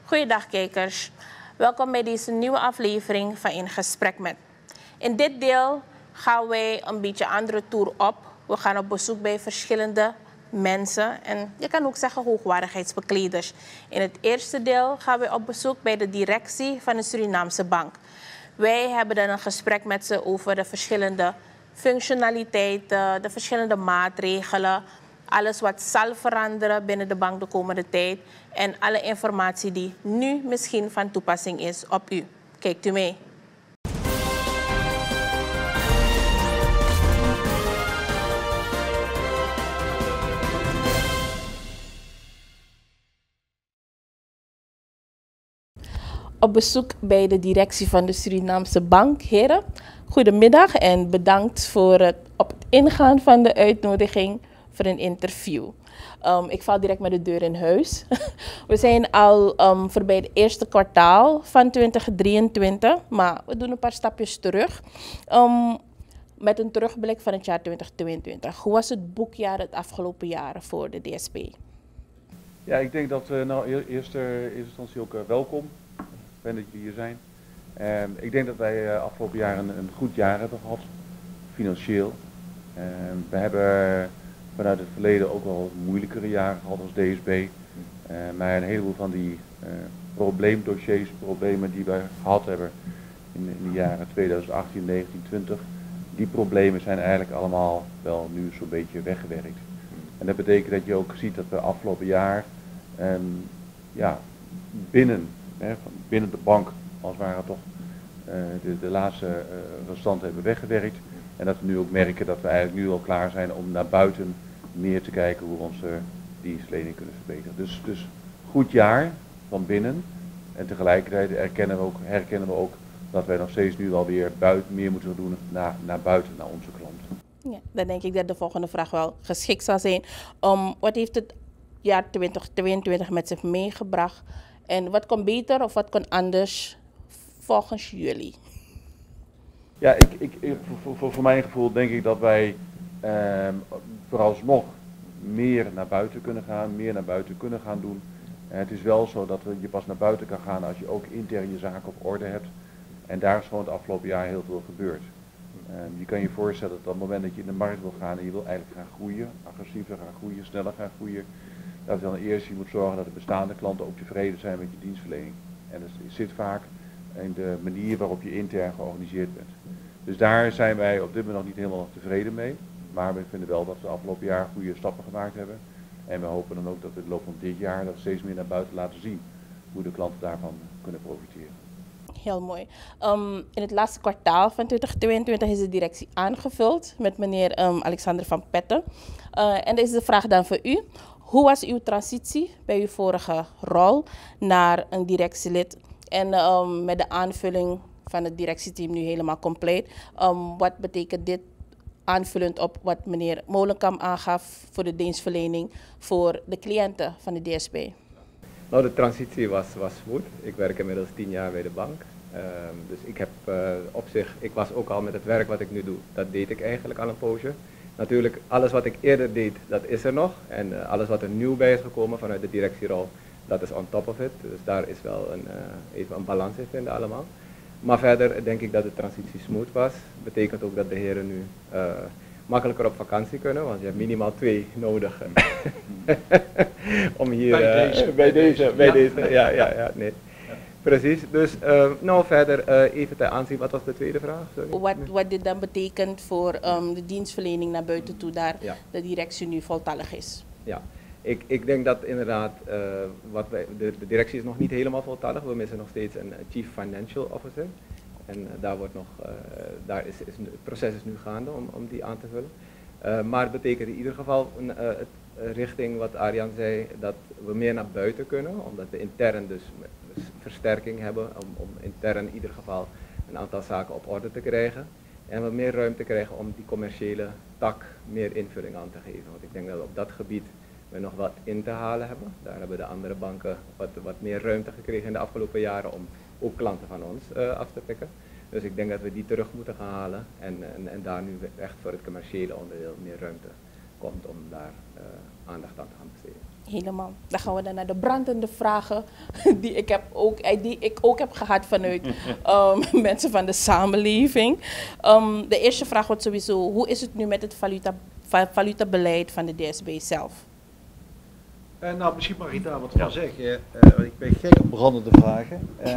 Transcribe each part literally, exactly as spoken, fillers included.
Goeiedag kijkers, welkom bij deze nieuwe aflevering van In Gesprek Met. In dit deel gaan wij een beetje andere tour op. We gaan op bezoek bij verschillende mensen en je kan ook zeggen hoogwaardigheidsbekleders. In het eerste deel gaan we op bezoek bij de directie van de Surinaamse Bank. Wij hebben dan een gesprek met ze over de verschillende functionaliteiten, de verschillende maatregelen, alles wat zal veranderen binnen de bank de komende tijd en alle informatie die nu misschien van toepassing is op u. Kijkt u mee. Op bezoek bij de directie van de Surinaamse Bank. Heren, goedemiddag en bedankt voor het op het ingaan van de uitnodiging voor een interview. Um, ik val direct met de deur in huis. We zijn al um, voorbij het eerste kwartaal van twintig drieëntwintig, maar we doen een paar stapjes terug. Um, met een terugblik van het jaar twintig tweeëntwintig. Hoe was het boekjaar het afgelopen jaren voor de D S B? Ja, ik denk dat we nou eerst, eerst in eerste instantie ook uh, welkom. Fijn dat jullie hier zijn. Um, ik denk dat wij uh, afgelopen jaar een, een goed jaar hebben gehad, financieel. Um, we hebben vanuit het verleden ook wel moeilijkere jaren gehad als D S B. Uh, maar een heleboel van die uh, probleemdossiers, problemen die wij gehad hebben in, in de jaren tweeduizend achttien, negentien, twintig, die problemen zijn eigenlijk allemaal wel nu zo'n beetje weggewerkt. En dat betekent dat je ook ziet dat we afgelopen jaar um, ja, binnen Hè, binnen de bank als het ware toch uh, de, de laatste uh, restanten hebben weggewerkt. En dat we nu ook merken dat we eigenlijk nu al klaar zijn om naar buiten meer te kijken hoe we onze dienstverlening kunnen verbeteren. Dus, dus goed jaar van binnen. En tegelijkertijd herkennen we ook, herkennen we ook dat wij nog steeds nu alweer buiten, meer moeten doen naar, naar buiten, naar onze klanten. Ja, dan denk ik dat de volgende vraag wel geschikt zal zijn. Um, wat heeft het jaar twintig tweeëntwintig met zich meegebracht? En wat kon beter of wat kon anders volgens jullie? Ja, ik, ik, ik, voor, voor, voor mijn gevoel denk ik dat wij eh, vooralsnog meer naar buiten kunnen gaan, meer naar buiten kunnen gaan doen. Uh, het is wel zo dat je pas naar buiten kan gaan als je ook intern je zaken op orde hebt. En daar is gewoon het afgelopen jaar heel veel gebeurd. Uh, je kan je voorstellen dat op het moment dat je in de markt wil gaan en je wil eigenlijk gaan groeien, agressiever gaan groeien, sneller gaan groeien, dat dan eerst je moet zorgen dat de bestaande klanten ook tevreden zijn met je dienstverlening. En dat zit vaak in de manier waarop je intern georganiseerd bent. Dus daar zijn wij op dit moment nog niet helemaal tevreden mee. Maar we vinden wel dat we afgelopen jaar goede stappen gemaakt hebben. En we hopen dan ook dat we in de loop van dit jaar dat steeds meer naar buiten laten zien hoe de klanten daarvan kunnen profiteren. Heel mooi. Um, in het laatste kwartaal van twintig tweeëntwintig is de directie aangevuld met meneer um, Alexander van Petten. Uh, en deze is de vraag dan voor u. Hoe was uw transitie bij uw vorige rol naar een directielid en um, met de aanvulling van het directieteam nu helemaal compleet? Um, wat betekent dit aanvullend op wat meneer Molenkamp aangaf voor de dienstverlening voor de cliënten van de D S B? Nou, de transitie was, was goed. Ik werk inmiddels tien jaar bij de bank. Um, dus ik heb uh, op zich, ik was ook al met het werk wat ik nu doe, dat deed ik eigenlijk al een poosje. Natuurlijk, alles wat ik eerder deed, dat is er nog. En uh, alles wat er nieuw bij is gekomen vanuit de directierol, dat is on top of it. Dus daar is wel een, uh, even een balans in vinden allemaal. Maar verder denk ik dat de transitie smooth was. Betekent ook dat de heren nu uh, makkelijker op vakantie kunnen, want je hebt minimaal twee nodig om hier... Bij uh, deze. Bij deze, bij Ja. deze, ja, ja, ja, nee. Precies, dus uh, nou verder uh, even te aanzien, wat was de tweede vraag? Sorry. Wat, wat dit dan betekent voor um, de dienstverlening naar buiten toe, daar Ja. de directie nu voltallig is. Ja, ik, ik denk dat inderdaad, uh, wat wij, de, de directie is nog niet helemaal voltallig, we missen nog steeds een Chief Financial Officer. En uh, daar wordt nog, uh, daar is, is, het proces is nu gaande om, om die aan te vullen. Uh, maar het betekent in ieder geval een, uh, het, uh, richting wat Arjan zei, dat we meer naar buiten kunnen, omdat we intern dus versterking hebben, om, om intern in ieder geval een aantal zaken op orde te krijgen. En we meer ruimte krijgen om die commerciële tak meer invulling aan te geven. Want ik denk dat we op dat gebied we nog wat in te halen hebben. Daar hebben de andere banken wat, wat meer ruimte gekregen in de afgelopen jaren om ook klanten van ons uh, af te pikken. Dus ik denk dat we die terug moeten gaan halen en, en, en daar nu echt voor het commerciële onderdeel meer ruimte komt om daar uh, aandacht aan te gaan besteden. Helemaal. Dan gaan we dan naar de brandende vragen die ik, heb ook, die ik ook heb gehad vanuit um, mensen van de samenleving. Um, de eerste vraag wordt sowieso, hoe is het nu met het valuta, valutabeleid van de D S B zelf? Uh, nou, misschien mag ik daar wat van zeggen. Uh, ik ben gek op brandende vragen. Uh,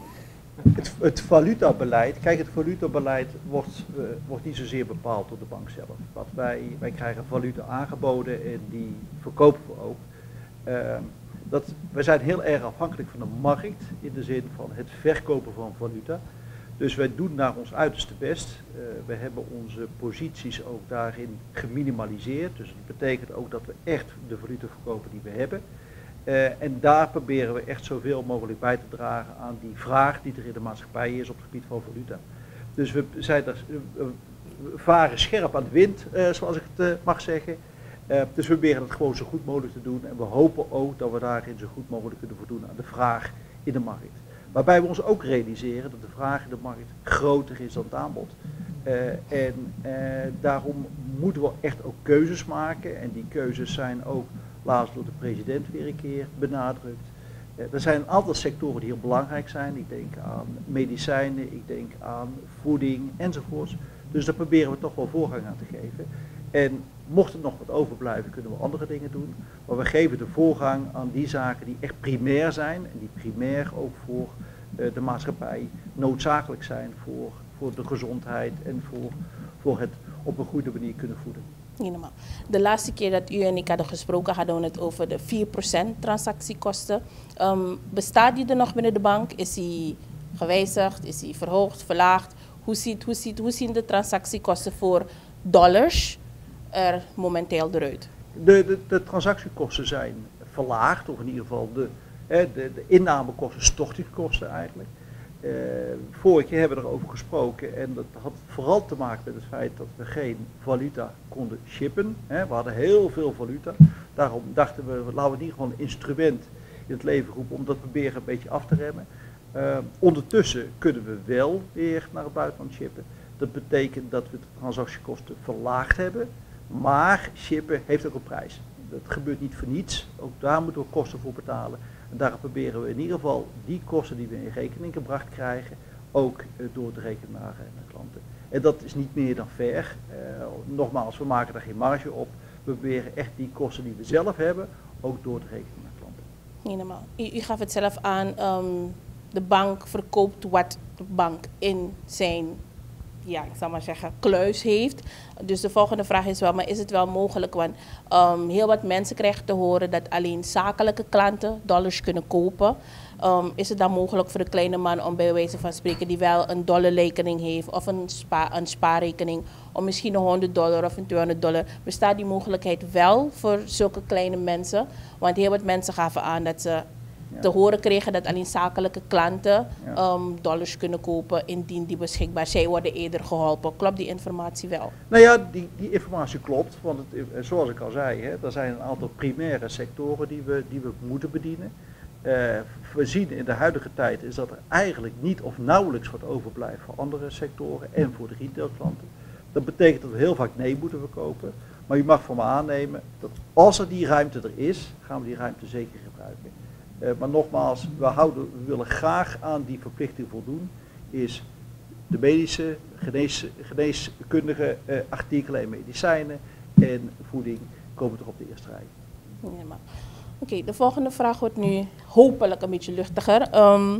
het, het valutabeleid, kijk, het valutabeleid wordt, uh, wordt niet zozeer bepaald door de bank zelf. Wat wij, wij krijgen valuta aangeboden en die verkopen we ook. Uh, dat, wij zijn heel erg afhankelijk van de markt in de zin van het verkopen van valuta. Dus wij doen naar ons uiterste best. Uh, we hebben onze posities ook daarin geminimaliseerd. Dus dat betekent ook dat we echt de valuta verkopen die we hebben. Uh, en daar proberen we echt zoveel mogelijk bij te dragen aan die vraag die er in de maatschappij is op het gebied van valuta. Dus we, zijn er, we varen scherp aan de wind, uh, zoals ik het uh, mag zeggen. Uh, dus we proberen het gewoon zo goed mogelijk te doen. En we hopen ook dat we daarin zo goed mogelijk kunnen voldoen aan de vraag in de markt. Waarbij we ons ook realiseren dat de vraag in de markt groter is dan het aanbod. Uh, en uh, daarom moeten we echt ook keuzes maken. En die keuzes zijn ook laatst door de president weer een keer benadrukt. Uh, er zijn een aantal sectoren die heel belangrijk zijn. Ik denk aan medicijnen, ik denk aan voeding enzovoorts. Dus daar proberen we toch wel voorrang aan te geven. En mocht er nog wat overblijven, kunnen we andere dingen doen. Maar we geven de voorrang aan die zaken die echt primair zijn. En die primair ook voor uh, de maatschappij noodzakelijk zijn voor, voor de gezondheid en voor, voor het op een goede manier kunnen voeden. Helemaal. De laatste keer dat u en ik hadden gesproken, hadden we het over de vier procent transactiekosten. Um, bestaat die er nog binnen de bank? Is die gewijzigd? Is die verhoogd, verlaagd? Hoe, ziet, hoe, ziet, hoe zien de transactiekosten voor dollars er momenteel eruit? De, de, de transactiekosten zijn verlaagd, of in ieder geval de, de, de innamekosten, stortingskosten eigenlijk. Uh, vorige keer hebben we erover gesproken en dat had vooral te maken met het feit dat we geen valuta konden shippen. Hè. We hadden heel veel valuta, daarom dachten we, laten we in ieder geval een instrument in het leven roepen om dat proberen een beetje af te remmen. Uh, ondertussen kunnen we wel weer naar het buitenland shippen. Dat betekent dat we de transactiekosten verlaagd hebben. Maar shippen heeft ook een prijs. Dat gebeurt niet voor niets. Ook daar moeten we kosten voor betalen. En daar proberen we in ieder geval die kosten die we in rekening gebracht krijgen, ook uh, door te rekenen naar, uh, naar klanten. En dat is niet meer dan fair. Uh, nogmaals, we maken er geen marge op. We proberen echt die kosten die we zelf hebben, ook door te rekenen naar klanten. Helemaal. U, u gaf het zelf aan, um, de bank verkoopt wat de bank in zijn, ja, ik zal maar zeggen, kluis heeft. Dus de volgende vraag is wel, maar is het wel mogelijk? Want um, heel wat mensen krijgen te horen dat alleen zakelijke klanten dollars kunnen kopen. Um, is het dan mogelijk voor de kleine man om bij wijze van spreken die wel een dollarrekening heeft of een, spa, een spaarrekening om misschien een honderd dollar of een tweehonderd dollar. Bestaat die mogelijkheid wel voor zulke kleine mensen? Want heel wat mensen gaven aan dat ze ja. te horen kregen dat alleen zakelijke klanten ja. um, dollars kunnen kopen indien die beschikbaar zijn. Zij worden eerder geholpen. Klopt die informatie wel? Nou ja, die, die informatie klopt. Want het, zoals ik al zei, hè, er zijn een aantal primaire sectoren die we, die we moeten bedienen. Uh, we zien in de huidige tijd is dat er eigenlijk niet of nauwelijks wat overblijft voor andere sectoren en voor de retailklanten. Dat betekent dat we heel vaak nee moeten verkopen. Maar u mag van me aannemen dat als er die ruimte er is, gaan we die ruimte zeker gebruiken. Uh, maar nogmaals, we, houden, we willen graag aan die verplichting voldoen. Is de medische, genees, geneeskundige uh, artikelen en medicijnen en voeding komen toch op de eerste rij. Ja, maar. Oké, okay, de volgende vraag wordt nu hopelijk een beetje luchtiger. Um,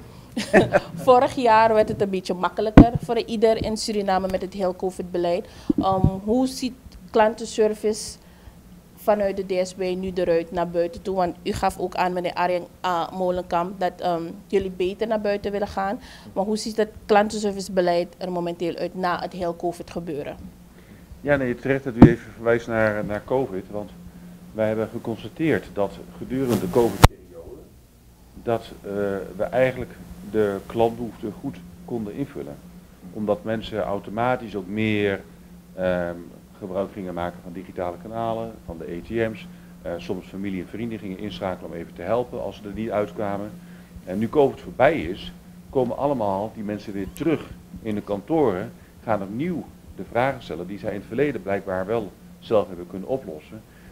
vorig jaar werd het een beetje makkelijker voor ieder in Suriname met het heel COVID-beleid. Um, hoe ziet klantenservice vanuit de D S B nu eruit naar buiten toe? Want u gaf ook aan, meneer Arjen uh, Molenkamp, dat um, jullie beter naar buiten willen gaan. Maar hoe ziet het klantenservicebeleid er momenteel uit na het heel COVID gebeuren? Ja, nee, terecht dat u even verwijst naar, naar COVID. Want wij hebben geconstateerd dat gedurende de COVID-periode dat uh, we eigenlijk de klantbehoeften goed konden invullen. Omdat mensen automatisch ook meer uh, gebruik gingen maken van digitale kanalen, van de A T M's. Uh, soms familie en vrienden gingen inschakelen om even te helpen als ze er niet uitkwamen. En nu COVID voorbij is, komen allemaal die mensen weer terug in de kantoren, gaan opnieuw de vragen stellen die zij in het verleden blijkbaar wel zelf hebben kunnen oplossen.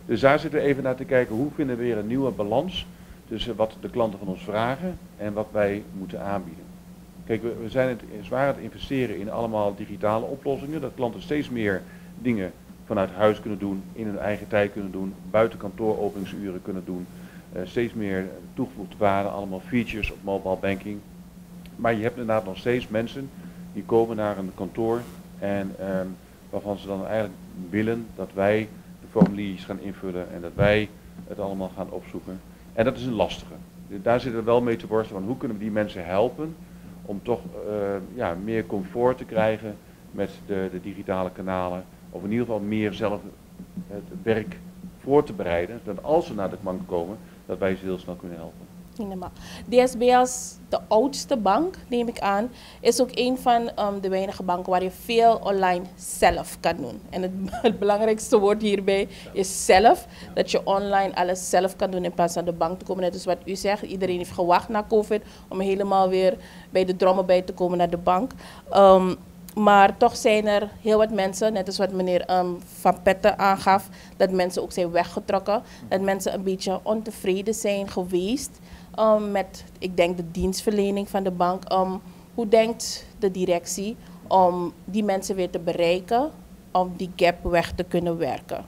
Dus daar zitten we even naar te kijken, hoe vinden we weer een nieuwe balans tussen wat de klanten van ons vragen en wat wij moeten aanbieden. Kijk, we, we zijn het zwaar aan het investeren in allemaal digitale oplossingen, dat klanten steeds meer dingen vanuit huis kunnen doen, in hun eigen tijd kunnen doen, buiten kantooropeningsuren kunnen doen, uh, steeds meer toegevoegde waarde, allemaal features op mobile banking. Maar je hebt inderdaad nog steeds mensen die komen naar een kantoor en um, waarvan ze dan eigenlijk willen dat wij de formuliers gaan invullen en dat wij het allemaal gaan opzoeken. En dat is een lastige. Daar zitten we wel mee te worstelen van hoe kunnen we die mensen helpen om toch uh, ja, meer comfort te krijgen met de, de digitale kanalen. Of in ieder geval meer zelf het werk voor te bereiden. Dat als ze naar de bank komen, dat wij ze heel snel kunnen helpen. Helemaal. D S B als de oudste bank, neem ik aan, is ook een van um, de weinige banken waar je veel online zelf kan doen. En het, het belangrijkste woord hierbij is zelf. Dat je online alles zelf kan doen in plaats van de bank te komen. Net als wat u zegt, iedereen heeft gewacht na COVID om helemaal weer bij de drommen bij te komen naar de bank. Um, Maar toch zijn er heel wat mensen, net als wat meneer um, Van Petten aangaf, dat mensen ook zijn weggetrokken. Dat mensen een beetje ontevreden zijn geweest um, met, ik denk, de dienstverlening van de bank. Um, hoe denkt de directie om die mensen weer te bereiken, om die gap weg te kunnen werken?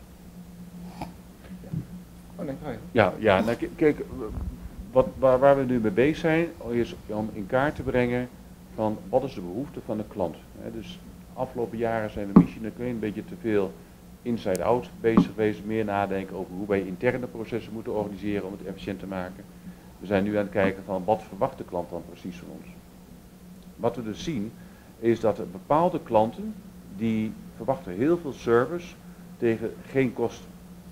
Ja, ja nou, kijk, wat, waar, waar we nu mee bezig zijn, is om in kaart te brengen van wat is de behoefte van de klant. He, dus de afgelopen jaren zijn we misschien een beetje te veel inside-out bezig geweest, meer nadenken over hoe wij interne processen moeten organiseren om het efficiënt te maken. We zijn nu aan het kijken van wat verwacht de klant dan precies van ons. Wat we dus zien is dat er bepaalde klanten die verwachten heel veel service tegen geen kosten.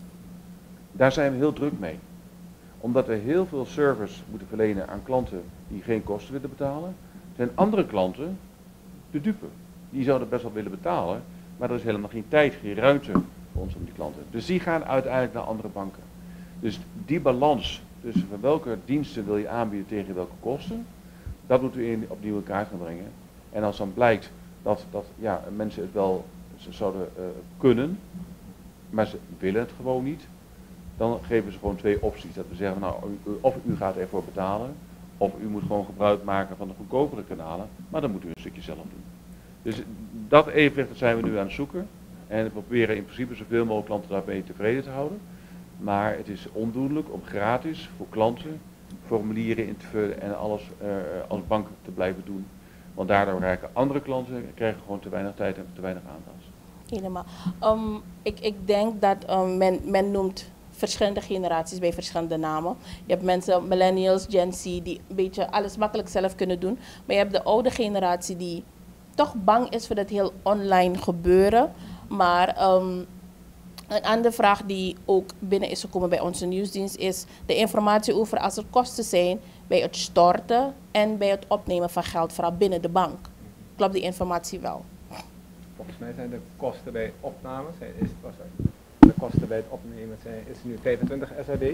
Daar zijn we heel druk mee. Omdat we heel veel service moeten verlenen aan klanten die geen kosten willen betalen, zijn andere klanten de dupe. Die zouden best wel willen betalen, maar er is helemaal geen tijd, geen ruimte voor ons om die klanten. Dus die gaan uiteindelijk naar andere banken. Dus die balans tussen van welke diensten wil je aanbieden tegen welke kosten, dat moeten we in, opnieuw in kaart gaan brengen. En als dan blijkt dat, dat ja, mensen het wel ze zouden uh, kunnen, maar ze willen het gewoon niet, dan geven we ze gewoon twee opties. Dat we zeggen, nou, u, of u gaat ervoor betalen, of u moet gewoon gebruik maken van de goedkopere kanalen, maar dan moet u een stukje zelf doen. Dus dat evenwicht zijn we nu aan het zoeken. En we proberen in principe zoveel mogelijk klanten daarmee tevreden te houden. Maar het is ondoenlijk om gratis voor klanten formulieren in te vullen en alles uh, als bank te blijven doen. Want daardoor raken andere klanten krijgen gewoon te weinig tijd en te weinig aandacht. Helemaal. Um, ik, ik denk dat um, men, men noemt verschillende generaties bij verschillende namen. Je hebt mensen, millennials, Gen Z, die een beetje alles makkelijk zelf kunnen doen. Maar je hebt de oude generatie die toch bang is voor dat heel online gebeuren. Maar um, een andere vraag die ook binnen is gekomen bij onze nieuwsdienst is de informatie over als er kosten zijn bij het storten en bij het opnemen van geld, vooral binnen de bank. Klopt die informatie wel? Volgens mij zijn de kosten bij opnames, is, was er, de kosten bij het opnemen zijn, is nu vijfentwintig S R D.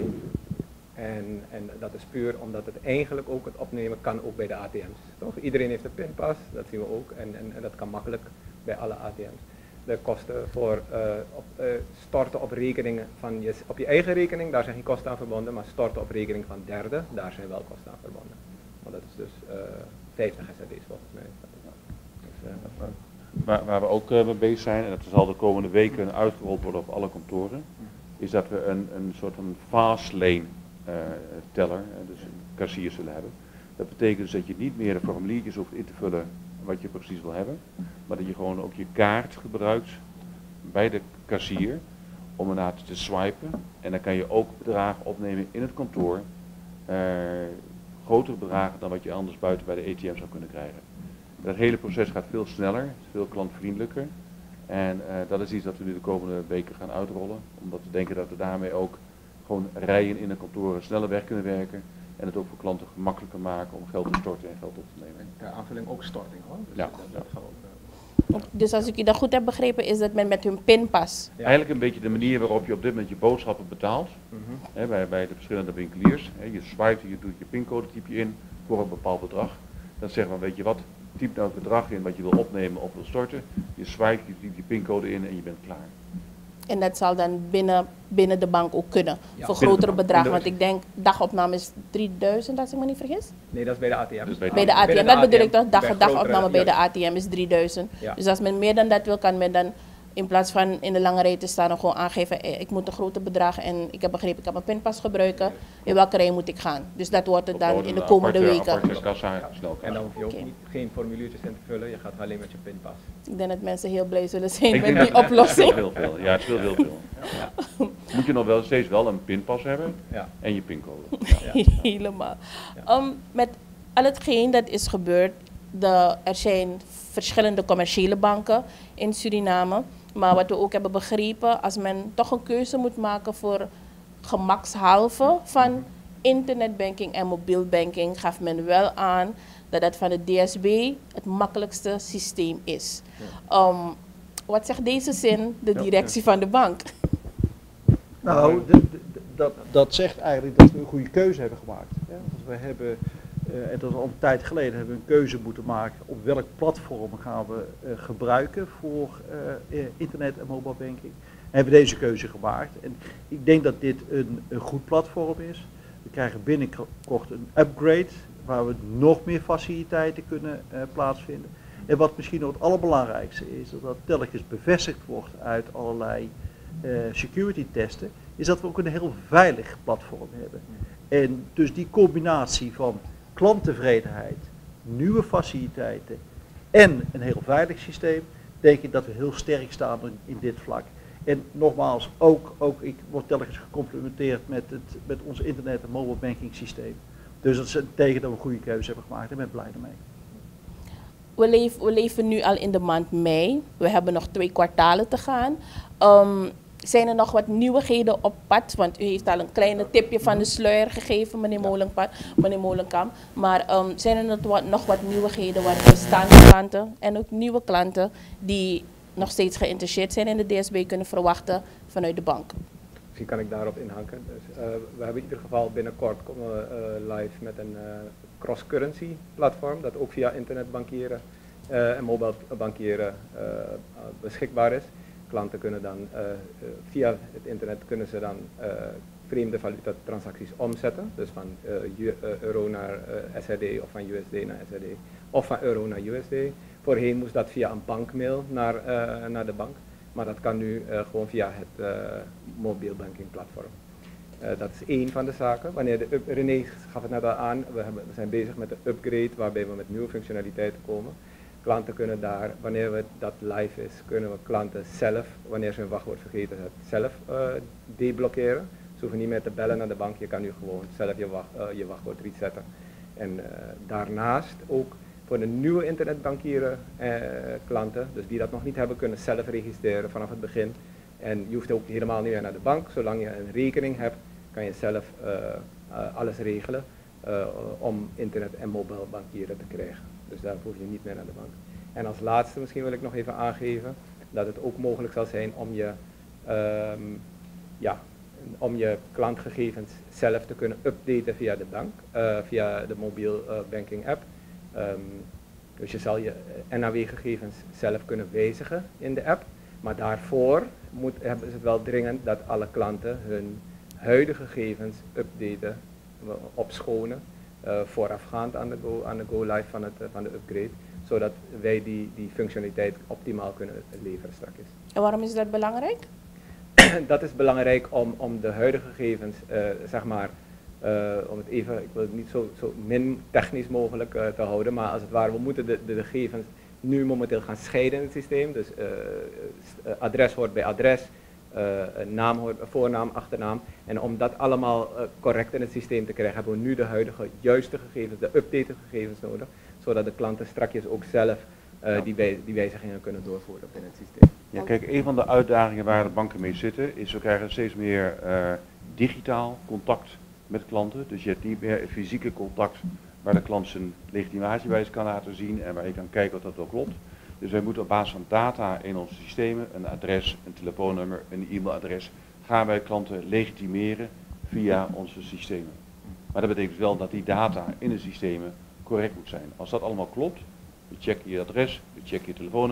En, en dat is puur omdat het eigenlijk ook het opnemen kan ook bij de A T M's. Toch? Iedereen heeft een pinpas, dat zien we ook. En, en, en dat kan makkelijk bij alle A T M's. De kosten voor uh, op, uh, storten op rekeningen van je, op je eigen rekening, daar zijn geen kosten aan verbonden. Maar storten op rekening van derden, daar zijn wel kosten aan verbonden. Want dat is dus uh, vijftig S R D's volgens mij. Dus, uh, waar, waar we ook uh, mee bezig zijn, en dat zal de komende weken uitgerold worden op alle kantoren, is dat we een, een soort van fast lane Uh, teller, uh, dus een kassier zullen hebben. Dat betekent dus dat je niet meer de formuliertjes hoeft in te vullen wat je precies wil hebben, maar dat je gewoon ook je kaart gebruikt bij de kassier om ernaar te swipen en dan kan je ook bedragen opnemen in het kantoor, uh, grotere bedragen dan wat je anders buiten bij de A T M zou kunnen krijgen. Dat hele proces gaat veel sneller, veel klantvriendelijker en uh, dat is iets dat we nu de komende weken gaan uitrollen, omdat we denken dat we daarmee ook gewoon rijen in de kantoren sneller weg kunnen werken en het ook voor klanten gemakkelijker maken om geld te storten en geld op te nemen. Ja, aanvulling ook storting hoor. Dus ja, dat, ja. dat gewoon, uh... Dus als ik u dat goed heb begrepen, is dat men met hun pinpas. Ja. Eigenlijk een beetje de manier waarop je op dit moment je boodschappen betaalt, Mm-hmm. hè, bij, bij de verschillende winkeliers. Hè, je swipe, je doet je pincode typ je in voor een bepaald bedrag. Dan zeggen we, weet je wat, typ nou het bedrag in wat je wil opnemen of wil storten. Je swipe, je typt je pincode in en je bent klaar. En dat zal dan binnen, binnen de bank ook kunnen, Ja. voor Binnen de grotere bank. bedragen. Want ik denk, dagopname is drieduizend, als ik me niet vergis. Nee, dat is bij de A T M. Dus bij Bij de A T M, Binnen dat de bedoel A T M, ik toch, dag, bij dagopname grotere- bij de juist. A T M is drieduizend. Ja. Dus als men meer dan dat wil, kan men dan in plaats van in de lange rij te staan en gewoon aangeven, eh, ik moet een grote bedrag en ik heb begrepen, ik kan mijn pinpas gebruiken, in welke rij moet ik gaan. Dus dat wordt het dan in de komende weken. Aparte kassa, snel. En dan hoef je ook Oké. niet, geen formuliertjes in te vullen, je gaat alleen met je pinpas. Ik denk dat mensen heel blij zullen zijn Ik met denk die dat het oplossing. heel veel. Ja, het scheelt heel veel. Moet je nog wel steeds wel een pinpas hebben Ja. en je pincode. Ja. Helemaal. Um, met al hetgeen dat is gebeurd, de, er zijn verschillende commerciële banken in Suriname. Maar wat we ook hebben begrepen, als men toch een keuze moet maken voor gemakshalve van internetbanking en mobiel banking, gaf men wel aan dat dat van de D S B het makkelijkste systeem is. Um, wat zegt deze zin de directie van de bank? Nou, de- de- de- dat, dat zegt eigenlijk dat we een goede keuze hebben gemaakt. Hè? Want we hebben, eh, en dat is al een tijd geleden, hebben we een keuze moeten maken op welk platform gaan we eh, gebruiken voor eh, eh, internet en mobile banking. En hebben we deze keuze gemaakt. En ik denk dat dit een, een goed platform is. We krijgen binnenkort een upgrade waar we nog meer faciliteiten kunnen eh, plaatsvinden. En wat misschien nog het allerbelangrijkste is, dat dat telkens bevestigd wordt uit allerlei uh, security testen, is dat we ook een heel veilig platform hebben. En dus die combinatie van klanttevredenheid, nieuwe faciliteiten en een heel veilig systeem, denk ik dat we heel sterk staan in, in dit vlak. En nogmaals, ook, ook ik word telkens gecomplimenteerd met, het, met ons internet- en mobile banking systeem. Dus dat is een teken dat we een goede keuze hebben gemaakt en ik ben blij ermee. We leven, we leven nu al in de maand mei. We hebben nog twee kwartalen te gaan. Um, zijn er nog wat nieuwigheden op pad? Want u heeft al een kleine tipje van de sluier gegeven, meneer, Molenpa, meneer Molenkamp. Maar um, zijn er nog wat, nog wat nieuwigheden waar bestaande klanten en ook nieuwe klanten die nog steeds geïnteresseerd zijn in de D S B kunnen verwachten vanuit de bank? Misschien kan ik daarop inhaken. Dus, uh, we hebben in ieder geval binnenkort komen we uh, live met een uh, cross-currency platform dat ook via internet bankieren uh, en mobile bankieren uh, uh, beschikbaar is. Klanten kunnen dan uh, uh, via het internet kunnen ze dan uh, vreemde valuta transacties omzetten. Dus van uh, U, uh, euro naar uh, S R D of van U S D naar S R D of van euro naar U S D. Voorheen moest dat via een bankmail naar, uh, naar de bank. Maar dat kan nu uh, gewoon via het uh, mobile banking platform. Uh, dat is één van de zaken. Wanneer de up, René gaf het net al aan, we, hebben, we zijn bezig met de upgrade waarbij we met nieuwe functionaliteiten komen. Klanten kunnen daar, wanneer we dat live is, kunnen we klanten zelf, wanneer ze hun wachtwoord vergeten hebben, zelf uh, deblokkeren. Ze hoeven niet meer te bellen naar de bank, je kan nu gewoon zelf je, wacht, uh, je wachtwoord resetten. En uh, daarnaast ook voor de nieuwe internetbankieren uh, klanten, dus die dat nog niet hebben, kunnen zelf registreren vanaf het begin. En je hoeft ook helemaal niet meer naar de bank, zolang je een rekening hebt, kan je zelf uh, uh, alles regelen uh, om internet en mobile bankieren te krijgen. Dus daar hoef je niet meer naar de bank. En als laatste misschien wil ik nog even aangeven dat het ook mogelijk zal zijn om je, um, ja, om je klantgegevens zelf te kunnen updaten via de bank, uh, via de mobile uh, banking app. Um, dus je zal je N A W-gegevens zelf kunnen wijzigen in de app. Maar daarvoor moet, is het wel dringend dat alle klanten hun huidige gegevens updaten, opschonen. Uh, voorafgaand aan de go, aan de go live van, het, uh, van de upgrade, zodat wij die, die functionaliteit optimaal kunnen leveren straks. En waarom is dat belangrijk? Dat is belangrijk om, om de huidige gegevens, uh, zeg maar, uh, om het even, ik wil het niet zo, zo min technisch mogelijk uh, te houden, maar als het ware, we moeten de, de, de gegevens nu momenteel gaan scheiden in het systeem. Dus uh, uh, adres hoort bij adres. Uh, naam hoort, voornaam, achternaam. En om dat allemaal uh, correct in het systeem te krijgen, hebben we nu de huidige juiste gegevens, de updated gegevens nodig, zodat de klanten strakjes ook zelf uh, ja. die, wij, die wijzigingen kunnen doorvoeren in het systeem. Ja, kijk, een van de uitdagingen waar de banken mee zitten, is we krijgen steeds meer uh, digitaal contact met klanten. Dus je hebt niet meer fysieke contact waar de klant zijn legitimatiebewijs kan laten zien en waar je kan kijken of dat wel klopt. Dus wij moeten op basis van data in onze systemen, een adres, een telefoonnummer, een e-mailadres, gaan wij klanten legitimeren via onze systemen. Maar dat betekent wel dat die data in de systemen correct moet zijn. Als dat allemaal klopt, we checken je adres, we checken je telefoonnummer,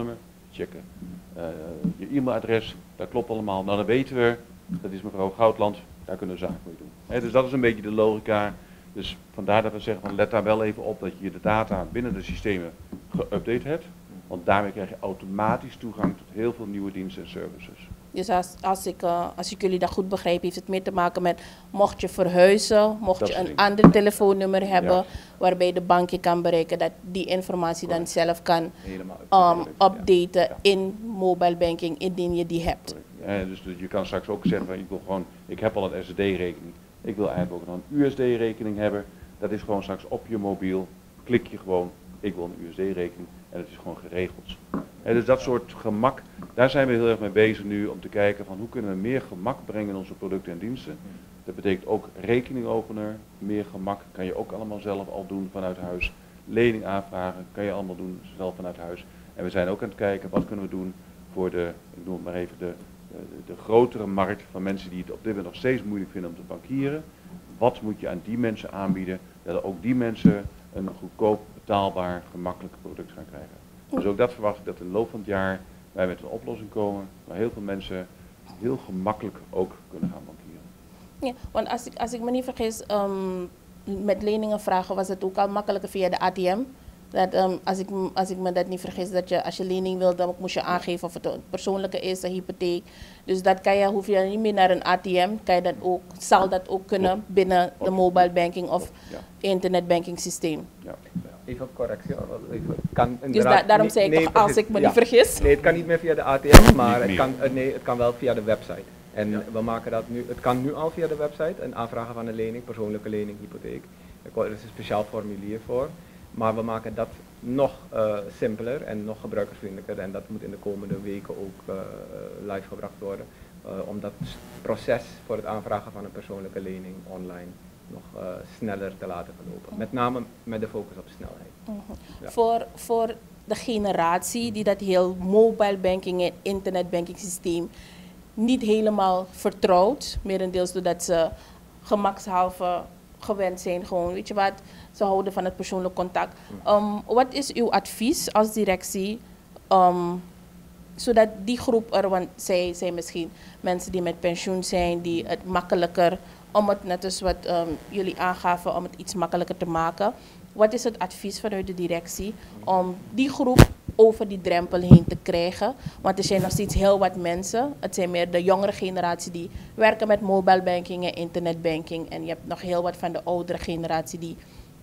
checken. Uh, je e-mailadres, dat klopt allemaal. Nou, dan weten we, dat is mevrouw Goudland, daar kunnen we zaken mee doen. He, dus dat is een beetje de logica. Dus vandaar dat we zeggen, van, let daar wel even op dat je de data binnen de systemen geüpdate hebt. Want daarmee krijg je automatisch toegang tot heel veel nieuwe diensten en services. Dus als, als, ik, uh, als ik jullie dat goed begrijp, heeft het meer te maken met mocht je verhuizen, mocht Dat je een ding. ander telefoonnummer hebben Ja. waarbij de bank je kan bereiken, dat die informatie dan zelf kan Helemaal um, updaten Ja. in mobile banking indien je die hebt. Eh, dus, dus je kan straks ook zeggen, van, ik wil gewoon, ik heb al een S S D-rekening. Ik wil eigenlijk ook nog een U S D-rekening hebben. Dat is gewoon straks op je mobiel. Klik je gewoon, ik wil een U S D-rekening. En het is gewoon geregeld. En dus dat soort gemak, daar zijn we heel erg mee bezig nu om te kijken van hoe kunnen we meer gemak brengen in onze producten en diensten. Dat betekent ook rekeningopener, meer gemak kan je ook allemaal zelf al doen vanuit huis. Lening aanvragen kan je allemaal doen zelf vanuit huis. En we zijn ook aan het kijken wat kunnen we doen voor de, ik noem het maar even, de, de, de grotere markt van mensen die het op dit moment nog steeds moeilijk vinden om te bankieren. Wat moet je aan die mensen aanbieden, dat ook die mensen een goedkoop, betaalbaar, gemakkelijk product gaan krijgen. Dus ook dat verwacht ik dat in de loop van het jaar wij met een oplossing komen waar heel veel mensen heel gemakkelijk ook kunnen gaan bankieren. Ja, want als ik, als ik me niet vergis, um, met leningen vragen was het ook al makkelijker via de A T M. Dat, um, als, ik, als ik me dat niet vergis, dat je als je lening wil, dan moest je aangeven of het een persoonlijke is, een hypotheek. Dus dat kan je, hoef je niet meer naar een A T M, kan je dat ook, zal dat ook kunnen Klopt. binnen de mobile banking of Ja. internetbanking systeem. Ja. Even op correctie. hoor. Even, kan Dus da daarom zei ik nee, toch, als precies. ik me Ja. niet vergis. Nee, het kan niet meer via de A T M, maar Niet het meer. kan, uh, nee, het kan wel via de website. En Ja. we maken dat nu, het kan nu al via de website, een aanvragen van een lening, persoonlijke lening, hypotheek. Er is een speciaal formulier voor. Maar we maken dat nog uh, simpeler en nog gebruikersvriendelijker. En dat moet in de komende weken ook uh, live gebracht worden. Uh, om dat proces voor het aanvragen van een persoonlijke lening online nog uh, sneller te laten verlopen. Met name met de focus op snelheid. Mm-hmm. Ja. Voor, voor de generatie die dat heel mobile banking en internetbanking systeem niet helemaal vertrouwt, merendeels doordat ze gemakshalve gewend zijn, gewoon, weet je wat, ze houden van het persoonlijk contact. Um, wat is uw advies als directie, um, zodat die groep er, want zij zijn misschien mensen die met pensioen zijn, die het makkelijker, om het net als wat um, jullie aangaven, om het iets makkelijker te maken. Wat is het advies vanuit de directie om die groep over die drempel heen te krijgen? Want er zijn nog steeds heel wat mensen. Het zijn meer de jongere generatie die werken met mobile banking en internetbanking. En je hebt nog heel wat van de oudere generatie die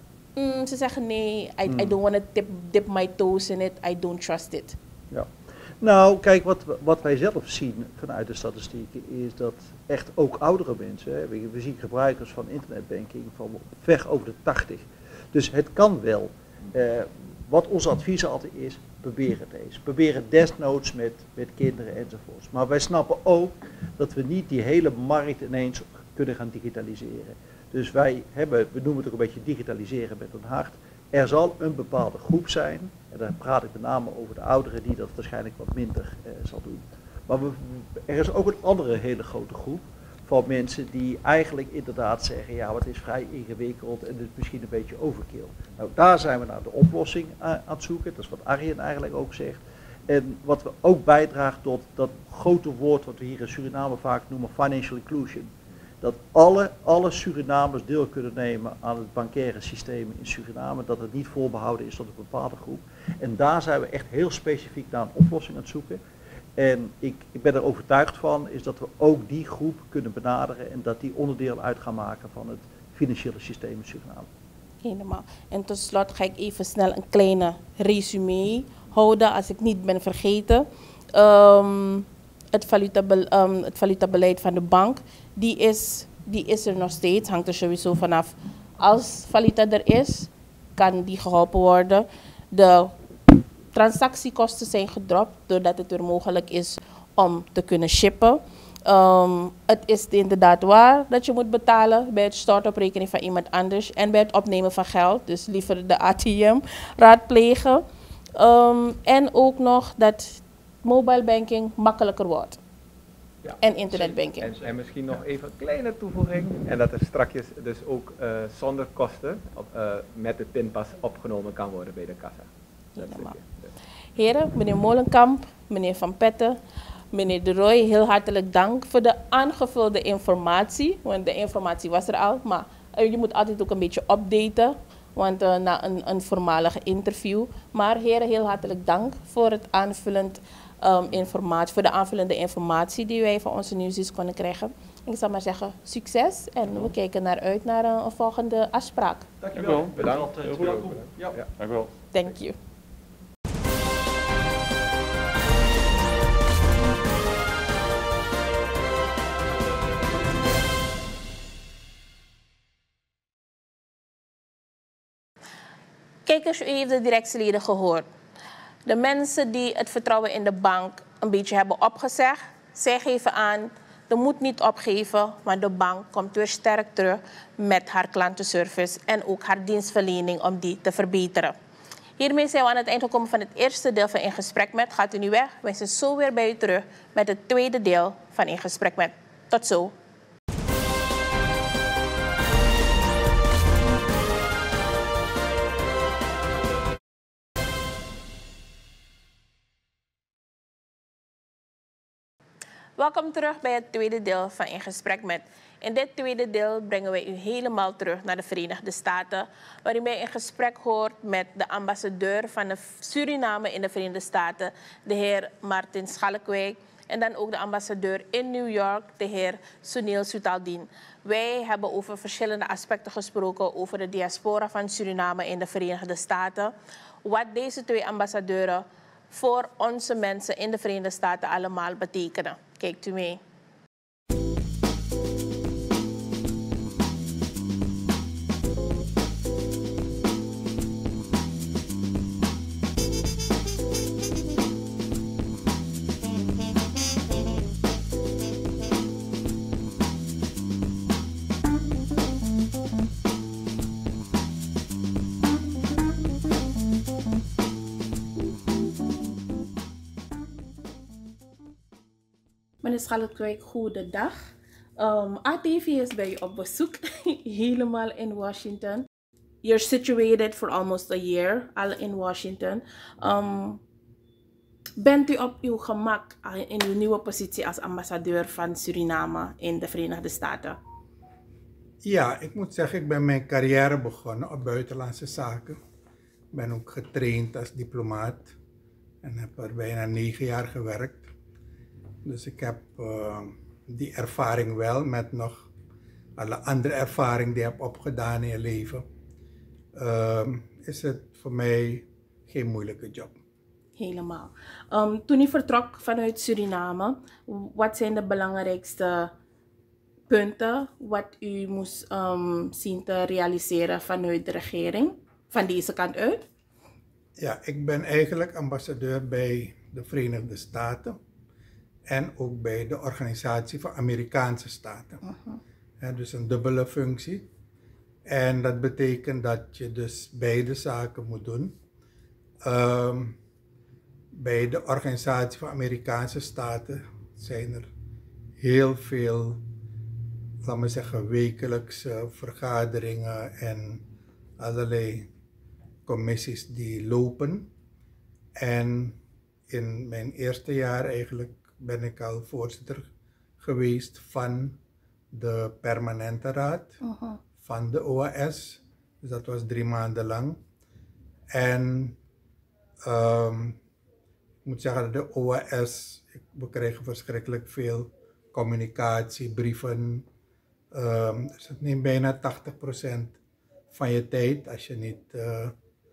mm, ze zeggen nee, I, Mm. I don't want to dip, dip my toes in it, I don't trust it. Ja. Nou, kijk, wat, we- wat wij zelf zien vanuit de statistieken is dat echt ook oudere mensen, hè, we, we zien gebruikers van internetbanking van ver over de tachtig. Dus het kan wel. Eh, wat ons advies altijd is, probeer het eens. Probeer het desnoods met, met kinderen enzovoorts. Maar wij snappen ook dat we niet die hele markt ineens kunnen gaan digitaliseren. Dus wij hebben, we noemen het ook een beetje digitaliseren met een hart. Er zal een bepaalde groep zijn, en daar praat ik met name over de ouderen die dat waarschijnlijk wat minder eh, zal doen. Maar we, er is ook een andere hele grote groep van mensen die eigenlijk inderdaad zeggen, ja, het is vrij ingewikkeld en het is misschien een beetje overkill. Nou, daar zijn we naar de oplossing aan het zoeken, dat is wat Arjen eigenlijk ook zegt. En wat we ook bijdraagt tot dat grote woord wat we hier in Suriname vaak noemen, financial inclusion. Dat alle, alle Surinamers deel kunnen nemen aan het bankaire systeem in Suriname, dat het niet voorbehouden is tot een bepaalde groep. En daar zijn we echt heel specifiek naar een oplossing aan het zoeken. En ik, ik ben er overtuigd van, is dat we ook die groep kunnen benaderen en dat die onderdeel uit gaan maken van het financiële systeem in Suriname. Helemaal. En tot slot ga ik even snel een kleine resume houden, als ik niet ben vergeten. Um, het, valutabel, um, het valutabeleid van de bank, die is, die is er nog steeds, hangt er sowieso vanaf. Als valuta er is, kan die geholpen worden. De transactiekosten zijn gedropt, doordat het weer mogelijk is om te kunnen shippen. Um, het is inderdaad waar dat je moet betalen bij het storten op rekening van iemand anders en bij het opnemen van geld, dus liever de A T M raadplegen. Um, en ook nog dat mobile banking makkelijker wordt. Ja. En internetbanking. En, en misschien nog even een kleine toevoeging. En dat er strakjes dus ook uh, zonder kosten op, uh, met de pinpas opgenomen kan worden bij de kassa. Dat Helemaal. stukje. Heren, meneer Molenkamp, meneer Van Petten, meneer De Roy, heel hartelijk dank voor de aangevulde informatie. Want de informatie was er al, maar uh, je moet altijd ook een beetje updaten. Want uh, na een, een voormalige interview. Maar heren, heel hartelijk dank voor, het aanvullend, um, informatie, voor de aanvullende informatie die wij van onze nieuwsdienst konden krijgen. Ik zal maar zeggen, succes en we kijken naar uit naar een, een volgende afspraak. Dankjewel. Bedankt. Heel Heel welkom. goed. Ja. Ja. Dank u wel. Thank you. Kijkers, u heeft de directieleden gehoord. De mensen die het vertrouwen in de bank een beetje hebben opgezegd, zij geven aan, de moet niet opgeven, maar de bank komt weer sterk terug met haar klantenservice en ook haar dienstverlening om die te verbeteren. Hiermee zijn we aan het eind gekomen van het eerste deel van In Gesprek Met. Gaat u nu weg? Wij zijn zo weer bij u terug met het tweede deel van In Gesprek Met. Tot zo. Welkom terug bij het tweede deel van In Gesprek Met. In dit tweede deel brengen wij u helemaal terug naar de Verenigde Staten, waarin wij in gesprek hoort met de ambassadeur van de Suriname in de Verenigde Staten, de heer Martin Schalkwijk, en dan ook de ambassadeur in New York, de heer Sunil Sutaldin. Wij hebben over verschillende aspecten gesproken over de diaspora van Suriname in de Verenigde Staten, wat deze twee ambassadeuren voor onze mensen in de Verenigde Staten allemaal betekenen. Kijkt u mee. Meneer Schalkwijk, goedendag. Um, A T V is bij u op bezoek, helemaal in Washington. You're situated for almost a year, al in Washington. Um, bent u op uw gemak in uw nieuwe positie als ambassadeur van Suriname in de Verenigde Staten? Ja, ik moet zeggen, ik ben mijn carrière begonnen op buitenlandse zaken. Ik ben ook getraind als diplomaat en heb er bijna negen jaar gewerkt. Dus ik heb uh, die ervaring wel met nog alle andere ervaring die ik heb opgedaan in je leven. Uh, is het voor mij geen moeilijke job. Helemaal. Um, toen u vertrok vanuit Suriname, wat zijn de belangrijkste punten wat u moest um, zien te realiseren vanuit de regering, van deze kant uit? Ja, ik ben eigenlijk ambassadeur bij de Verenigde Staten. En ook bij de Organisatie van Amerikaanse Staten. Uh-huh. Ja, dus een dubbele functie. En dat betekent dat je dus beide zaken moet doen. Um, bij de Organisatie van Amerikaanse Staten zijn er heel veel, laten we zeggen, wekelijkse vergaderingen en allerlei commissies die lopen. En in mijn eerste jaar eigenlijk ben ik al voorzitter geweest van de permanente raad, uh-huh. van de O A S. Dus dat was drie maanden lang. En um, ik moet zeggen dat de O A S, we krijgen verschrikkelijk veel communicatie, brieven. Um, dus het neemt bijna tachtig procent van je tijd als je niet uh,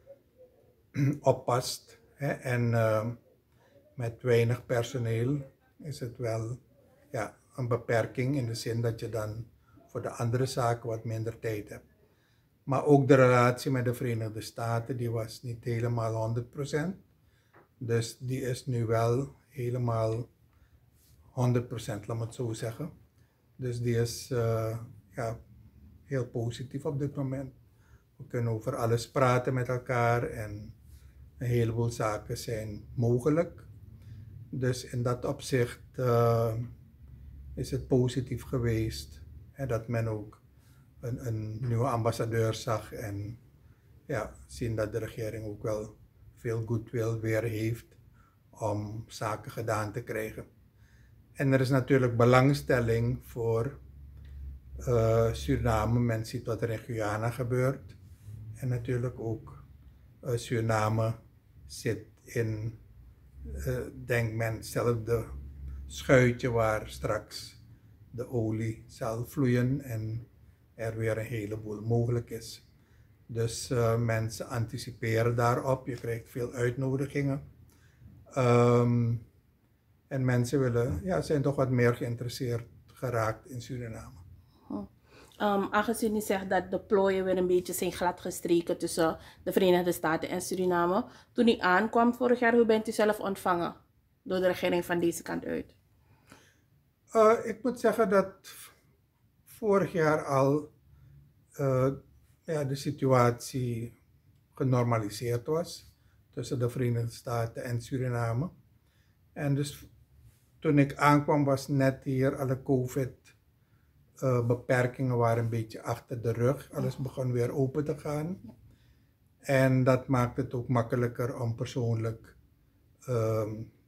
oppast. Hè? En uh, met weinig personeel is het wel ja, een beperking in de zin dat je dan voor de andere zaken wat minder tijd hebt. Maar ook de relatie met de Verenigde Staten, die was niet helemaal honderd procent. Dus die is nu wel helemaal honderd procent, laat me het zo zeggen. Dus die is uh, ja, heel positief op dit moment. We kunnen over alles praten met elkaar en een heleboel zaken zijn mogelijk. Dus in dat opzicht uh, is het positief geweest hè, dat men ook een, een nieuwe ambassadeur zag en ja, zien dat de regering ook wel veel goodwill weer heeft om zaken gedaan te krijgen. En er is natuurlijk belangstelling voor uh, Suriname. Men ziet wat er in Guyana gebeurt. En natuurlijk ook uh, Suriname zit in, uh, denkt men, hetzelfde schuitje waar straks de olie zal vloeien en er weer een heleboel mogelijk is. Dus uh, mensen anticiperen daarop. Je krijgt veel uitnodigingen. Um, en mensen willen, ja, zijn toch wat meer geïnteresseerd geraakt in Suriname. Um, aangezien u zegt dat de plooien weer een beetje zijn gladgestreken tussen de Verenigde Staten en Suriname. Toen u aankwam vorig jaar, hoe bent u zelf ontvangen door de regering van deze kant uit? Uh, ik moet zeggen dat vorig jaar al uh, ja, de situatie genormaliseerd was tussen de Verenigde Staten en Suriname. En dus toen ik aankwam was net hier alle COVID-beperkingen uh, waren een beetje achter de rug. Alles begon weer open te gaan. En dat maakt het ook makkelijker om persoonlijk uh,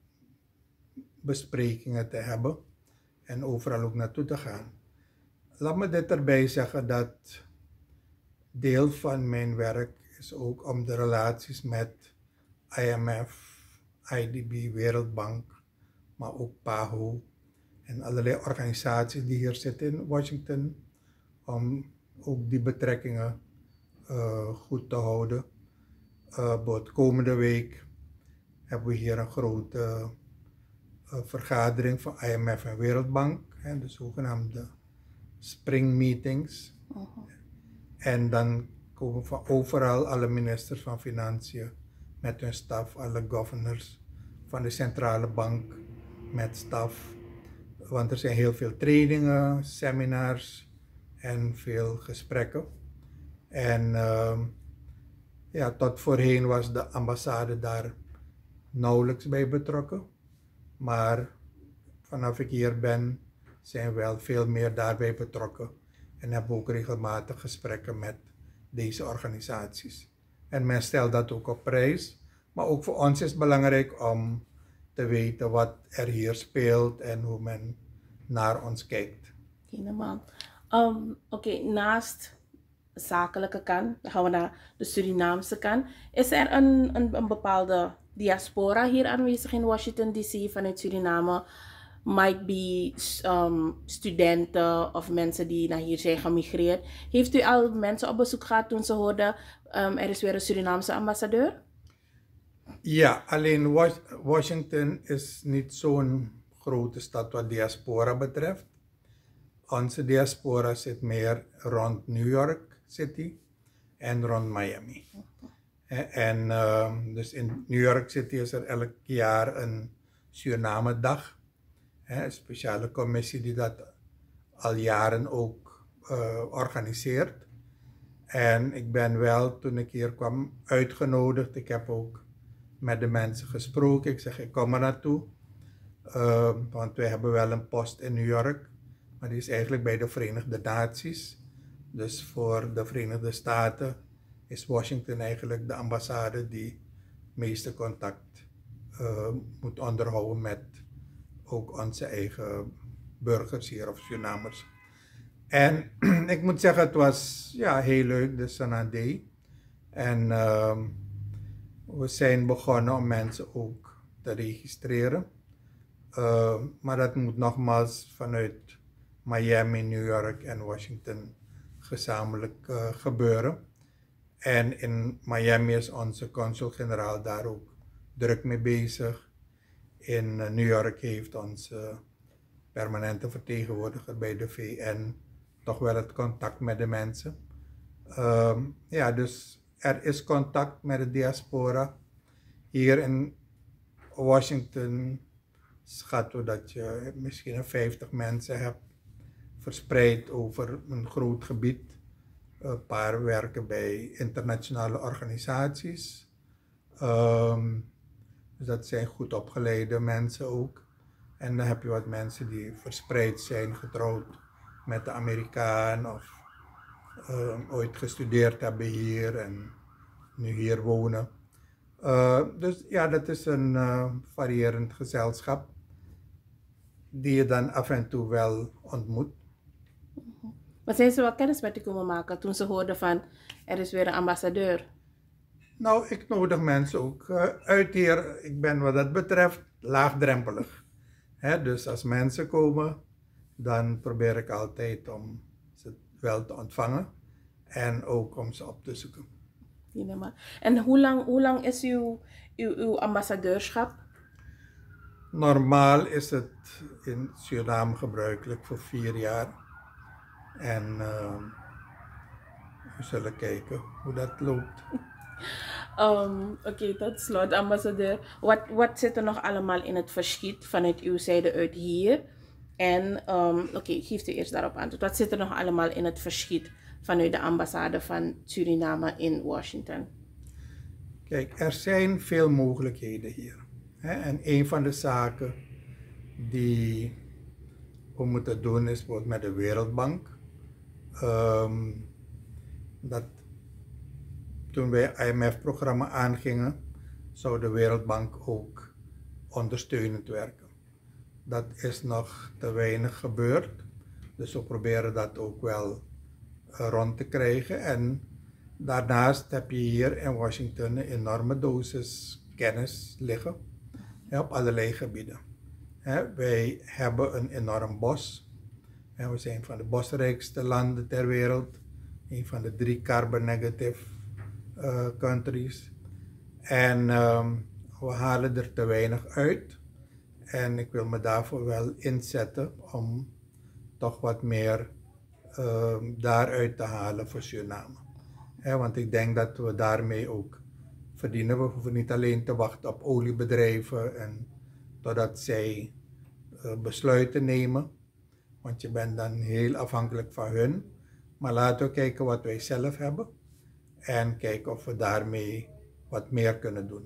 besprekingen te hebben. En overal ook naartoe te gaan. Laat me dit erbij zeggen dat deel van mijn werk is ook om de relaties met I M F, I D B, Wereldbank, maar ook P A H O en allerlei organisaties die hier zitten in Washington, om ook die betrekkingen uh, goed te houden. Uh, komende week hebben we hier een grote uh, vergadering van I M F en Wereldbank, hè, de zogenaamde spring meetings. Uh-huh. En dan komen van overal alle ministers van Financiën met hun staf, alle governors van de centrale bank met staf. Want er zijn heel veel trainingen, seminars en veel gesprekken. En uh, ja, tot voorheen was de ambassade daar nauwelijks bij betrokken. Maar vanaf ik hier ben, zijn we wel veel meer daarbij betrokken. En hebben we ook regelmatig gesprekken met deze organisaties. En men stelt dat ook op prijs. Maar ook voor ons is het belangrijk om te weten wat er hier speelt en hoe men naar ons kijkt. Helemaal. Um, Oké, okay, naast de zakelijke kant, dan gaan we naar de Surinaamse kant. Is er een, een, een bepaalde diaspora hier aanwezig in Washington D C vanuit Suriname? Might be um, studenten of mensen die naar hier zijn gemigreerd. Heeft u al mensen op bezoek gehad toen ze hoorden um, er is weer een Surinaamse ambassadeur? Ja, alleen Was- Washington is niet zo'n grote stad wat diaspora betreft. Onze diaspora zit meer rond New York City en rond Miami. En uh, dus in New York City is er elk jaar een Suriname dag. Een speciale commissie die dat al jaren ook uh, organiseert. En ik ben wel, toen ik hier kwam, uitgenodigd. Ik heb ook met de mensen gesproken. Ik zeg, ik kom er naartoe. Uh, want wij hebben wel een post in New York. Maar die is eigenlijk bij de Verenigde Naties. Dus voor de Verenigde Staten is Washington eigenlijk de ambassade die het meeste contact uh, moet onderhouden met ook onze eigen burgers hier of Surinamers. En ik moet zeggen, het was ja, heel leuk, de Sanadee. En uh, we zijn begonnen om mensen ook te registreren. Uh, maar dat moet nogmaals vanuit Miami, New York en Washington gezamenlijk uh, gebeuren. En in Miami is onze consul-generaal daar ook druk mee bezig. In New York heeft onze permanente vertegenwoordiger bij de V N toch wel het contact met de mensen. Um, ja, dus er is contact met de diaspora. Hier in Washington schatten we dat je misschien vijftig mensen hebt verspreid over een groot gebied. Een paar werken bij internationale organisaties. Um, dus dat zijn goed opgeleide mensen ook. En dan heb je wat mensen die verspreid zijn, getrouwd met de Amerikaan of um, ooit gestudeerd hebben hier en nu hier wonen. Uh, dus ja, dat is een uh, variërend gezelschap die je dan af en toe wel ontmoet. Maar zijn ze wel kennis met u komen maken toen ze hoorden van er is weer een ambassadeur? Nou, ik nodig mensen ook uh, uit hier. Ik ben wat dat betreft laagdrempelig. Hè, dus als mensen komen, dan probeer ik altijd om ze wel te ontvangen en ook om ze op te zoeken. En hoe lang, hoe lang is uw, uw, uw ambassadeurschap? Normaal is het in Suriname gebruikelijk voor vier jaar. En uh, we zullen kijken hoe dat loopt. Um, Oké, okay, tot slot, ambassadeur. Wat, wat zit er nog allemaal in het verschiet vanuit uw zijde uit hier? En, um, oké, okay, geef u eerst daarop antwoord. Wat zit er nog allemaal in het verschiet vanuit de ambassade van Suriname in Washington? Kijk, er zijn veel mogelijkheden hier. Hè? En een van de zaken die we moeten doen is bijvoorbeeld met de Wereldbank. Um, dat toen wij I M F-programma aangingen, zou de Wereldbank ook ondersteunend werken. Dat is nog te weinig gebeurd, dus we proberen dat ook wel uh, rond te krijgen. En daarnaast heb je hier in Washington een enorme dosis kennis liggen, hè, op allerlei gebieden. Hè, wij hebben een enorm bos. En we zijn van de bosrijkste landen ter wereld, een van de drie carbon negative uh, countries. En um, we halen er te weinig uit. En ik wil me daarvoor wel inzetten om toch wat meer uh, daaruit te halen voor Suriname. He, want ik denk dat we daarmee ook verdienen. We hoeven niet alleen te wachten op oliebedrijven en totdat zij uh, besluiten nemen. Want je bent dan heel afhankelijk van hun. Maar laten we kijken wat wij zelf hebben. En kijken of we daarmee wat meer kunnen doen.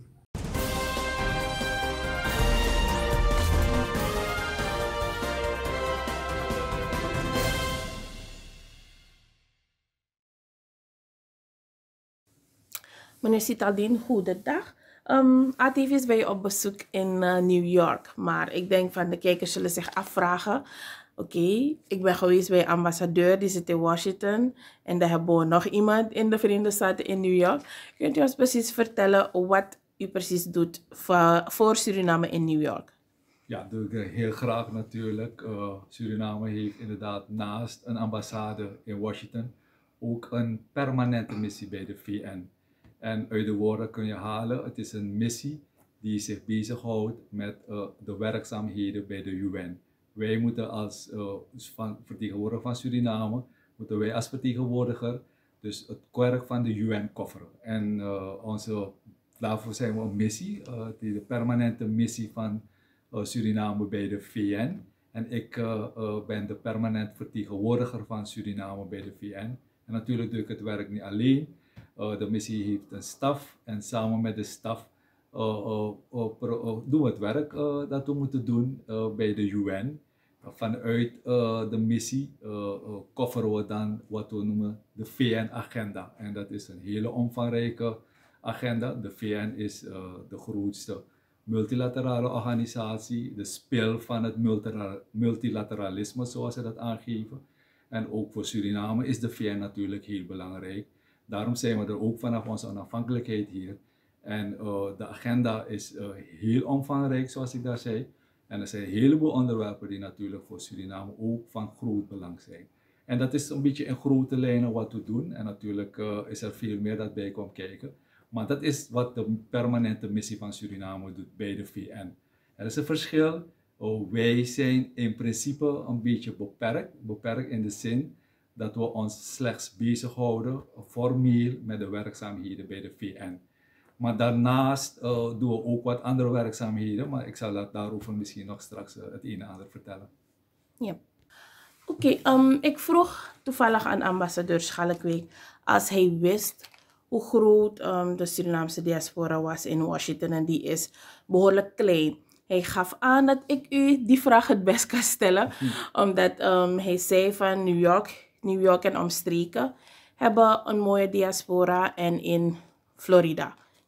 Meneer Sitaldin, goedendag. Um, A T V is bij je op bezoek in uh, New York. Maar ik denk van de kijkers zullen zich afvragen. Oké, okay, ik ben geweest bij ambassadeur, die zit in Washington. En daar hebben we nog iemand in de Verenigde Staten in New York. Kunt u ons precies vertellen wat u precies doet voor, voor Suriname in New York? Ja, dat doe ik heel graag natuurlijk. Uh, Suriname heeft inderdaad naast een ambassade in Washington ook een permanente missie bij de V N. En uit de woorden kun je halen, het is een missie die zich bezighoudt met uh, de werkzaamheden bij de U N. Wij moeten als uh, van, vertegenwoordiger van Suriname, moeten wij als vertegenwoordiger dus het werk van de U N coveren. En uh, onze, daarvoor zijn we een missie, uh, die de permanente missie van uh, Suriname bij de V N. En ik uh, uh, ben de permanent vertegenwoordiger van Suriname bij de V N. En natuurlijk doe ik het werk niet alleen. Uh, de missie heeft een staf en samen met de staf uh, uh, uh, pro, uh, doen we het werk uh, dat we moeten doen uh, bij de U N. Uh, vanuit uh, de missie uh, uh, coveren we dan wat we noemen de V N-agenda. En dat is een hele omvangrijke agenda. De V N is uh, de grootste multilaterale organisatie, de spil van het multilateralisme zoals ze dat aangeven. En ook voor Suriname is de V N natuurlijk heel belangrijk. Daarom zijn we er ook vanaf onze onafhankelijkheid hier. En uh, de agenda is uh, heel omvangrijk, zoals ik daar zei. En er zijn een heleboel onderwerpen die natuurlijk voor Suriname ook van groot belang zijn. En dat is een beetje in grote lijnen wat we doen. En natuurlijk uh, is er veel meer dat bij komt kijken. Maar dat is wat de permanente missie van Suriname doet bij de V N. Er is een verschil. Uh, wij zijn in principe een beetje beperkt. Beperkt in de zin dat we ons slechts bezighouden formeel met de werkzaamheden bij de V N. Maar daarnaast uh, doen we ook wat andere werkzaamheden, maar ik zal dat daarover misschien nog straks uh, het een en ander vertellen. Ja. Oké, okay, um, ik vroeg toevallig aan ambassadeur Schalkwijk als hij wist hoe groot um, de Surinaamse diaspora was in Washington en die is behoorlijk klein. Hij gaf aan dat ik u die vraag het best kan stellen, hmm. omdat um, hij zei van New York, New York en omstreken hebben een mooie diaspora en in Florida.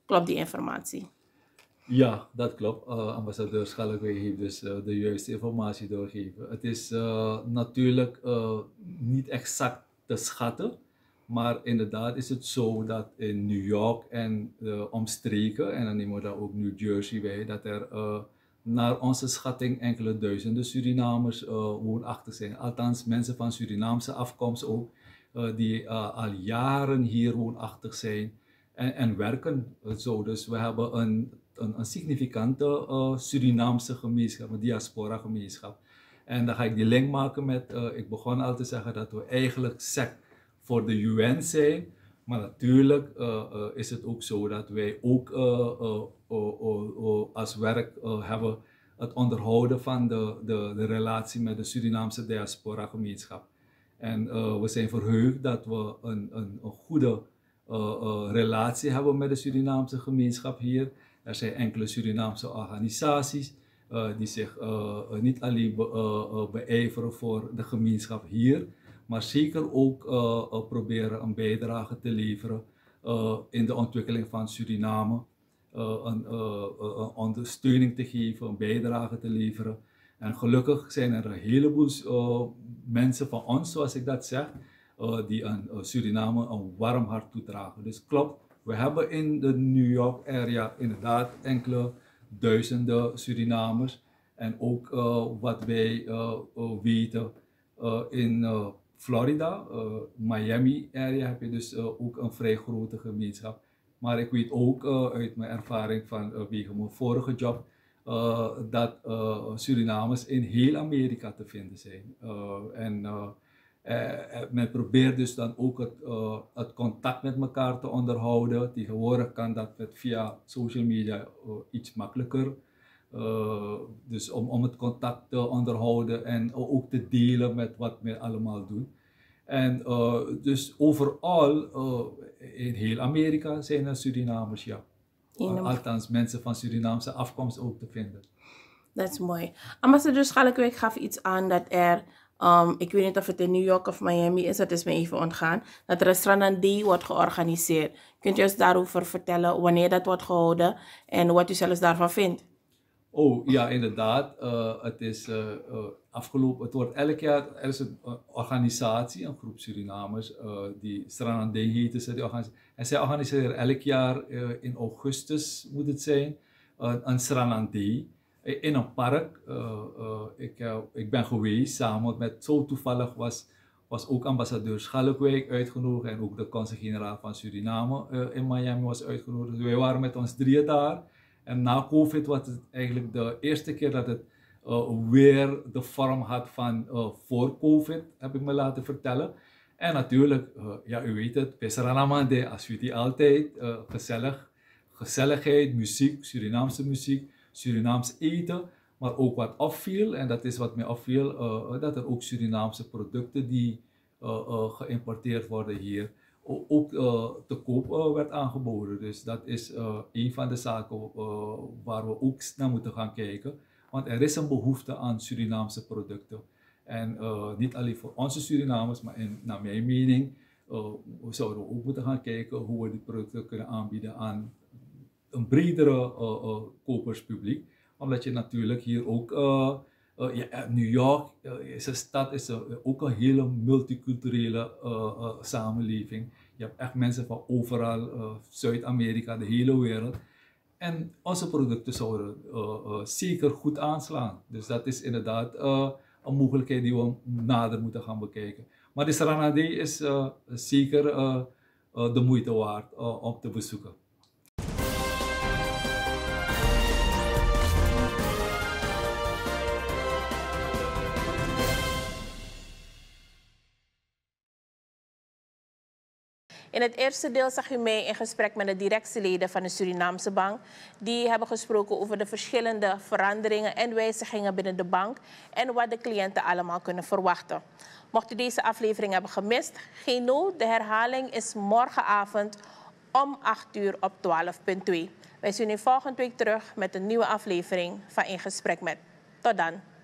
Klopt die informatie? Ja, dat klopt. Uh, ambassadeur Schalkwijk heeft dus uh, de juiste informatie doorgegeven. Het is uh, natuurlijk uh, niet exact te schatten, maar inderdaad is het zo dat in New York en de omstreken, en dan nemen we daar ook New Jersey bij, dat er uh, naar onze schatting enkele duizenden Surinamers uh, woonachtig zijn. Althans, mensen van Surinaamse afkomst ook, uh, die uh, al jaren hier woonachtig zijn en, en werken. Uh, zo. Dus we hebben een Een, een significante uh, Surinaamse gemeenschap, een diaspora gemeenschap. En dan ga ik die link maken met, uh, ik begon al te zeggen dat we eigenlijk S E C voor de U N zijn, maar natuurlijk uh, uh, is het ook zo dat wij ook uh, uh, uh, uh, uh, als werk uh, hebben het onderhouden van de, de, de relatie met de Surinaamse diaspora gemeenschap. En uh, we zijn verheugd dat we een, een, een goede uh, uh, relatie hebben met de Surinaamse gemeenschap hier. Er zijn enkele Surinaamse organisaties uh, die zich uh, niet alleen be, uh, uh, beijveren voor de gemeenschap hier, maar zeker ook uh, uh, proberen een bijdrage te leveren uh, in de ontwikkeling van Suriname. Uh, een, uh, uh, een ondersteuning te geven, een bijdrage te leveren. En gelukkig zijn er een heleboel uh, mensen van ons, zoals ik dat zeg, uh, die aan uh, Suriname een warm hart toedragen. Dus klopt. We hebben in de New York area inderdaad enkele duizenden Surinamers. En ook uh, wat wij uh, uh, weten uh, in uh, Florida, uh, Miami area heb je dus uh, ook een vrij grote gemeenschap. Maar ik weet ook uh, uit mijn ervaring van uh, wegen mijn vorige job uh, dat uh, Surinamers in heel Amerika te vinden zijn. Uh, en uh, Uh, men probeert dus dan ook het, uh, het contact met elkaar te onderhouden. Tegenwoordig kan dat met via social media uh, iets makkelijker. Uh, dus om, om het contact te onderhouden en uh, ook te delen met wat men allemaal doet. En uh, dus overal uh, in heel Amerika zijn er Surinamers, ja. Uh, althans mensen van Surinaamse afkomst ook te vinden. Dat is mooi. Ambassadeur Schalkwijk gaf iets aan dat er Um, ik weet niet of het in New York of Miami is, dat is me even ontgaan, dat er een Stranandee wordt georganiseerd. Kunt u ons daarover vertellen wanneer dat wordt gehouden en wat u zelfs daarvan vindt? Oh ja, inderdaad. Uh, het is uh, uh, afgelopen, het wordt elk jaar, er is een uh, organisatie, een groep Surinamers, uh, die Stranandee heten ze, die organisatie. En zij organiseren elk jaar uh, in augustus, moet het zijn, uh, een Stranandee. In een park. Uh, uh, ik, uh, ik ben geweest samen met, zo toevallig was, was ook ambassadeur Schalkwijk uitgenodigd en ook de consul-generaal van Suriname uh, in Miami was uitgenodigd. Dus wij waren met ons drieën daar. En na COVID was het eigenlijk de eerste keer dat het uh, weer de vorm had van uh, voor COVID, heb ik me laten vertellen. En natuurlijk, uh, ja u weet het, Pesaranamande, als u die altijd, uh, gezellig, gezelligheid, muziek, Surinaamse muziek, Surinaams eten, maar ook wat opviel, en dat is wat mij opviel, uh, dat er ook Surinaamse producten die uh, uh, geïmporteerd worden hier, ook uh, te koop uh, werd aangeboden. Dus dat is uh, een van de zaken uh, waar we ook naar moeten gaan kijken, want er is een behoefte aan Surinaamse producten. En uh, niet alleen voor onze Surinamers, maar in, naar mijn mening uh, we zouden we ook moeten gaan kijken hoe we die producten kunnen aanbieden aan een bredere uh, uh, koperspubliek, omdat je natuurlijk hier ook, uh, uh, ja, New York uh, is een stad, is een, ook een hele multiculturele uh, uh, samenleving. Je hebt echt mensen van overal, uh, Zuid-Amerika, de hele wereld. En onze producten zouden uh, uh, zeker goed aanslaan. Dus dat is inderdaad uh, een mogelijkheid die we nader moeten gaan bekijken. Maar de Stranandee is uh, zeker uh, uh, de moeite waard uh, om te bezoeken. In het eerste deel zag u mee in gesprek met de directieleden van de Surinaamse Bank. Die hebben gesproken over de verschillende veranderingen en wijzigingen binnen de bank en wat de cliënten allemaal kunnen verwachten. Mocht u deze aflevering hebben gemist, geen nood. De herhaling is morgenavond om acht uur op twaalf punt twee. Wij zien u volgende week terug met een nieuwe aflevering van In Gesprek Met. Tot dan.